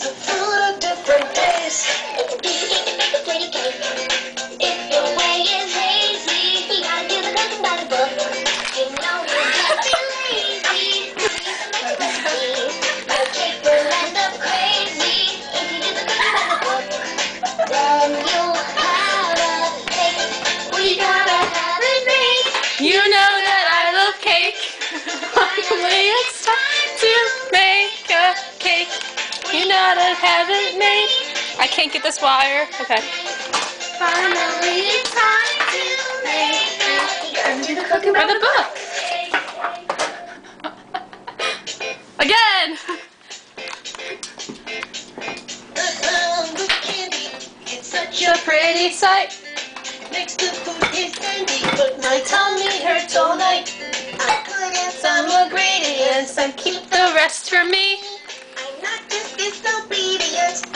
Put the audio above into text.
It's a food of different days. It's a piece of cake and make a pretty cake. If your way is lazy, you gotta do the cooking by the book. You know you can't be lazy. Make a recipe. Your cake will end up crazy if you do the cooking by the book. Then you'll have a cake. We gotta have it made. You know that I love cake. Finally, it's time to make a cake. You know that I have it made. I can't get this wire. Okay. Finally, it's time to make it. You gotta do the cooking By the book. Again. With candy, it's such A pretty sight. makes the food taste dandy, but my tummy hurts all night. I could add some ingredients and keep The rest for me. I'm not just disobedient.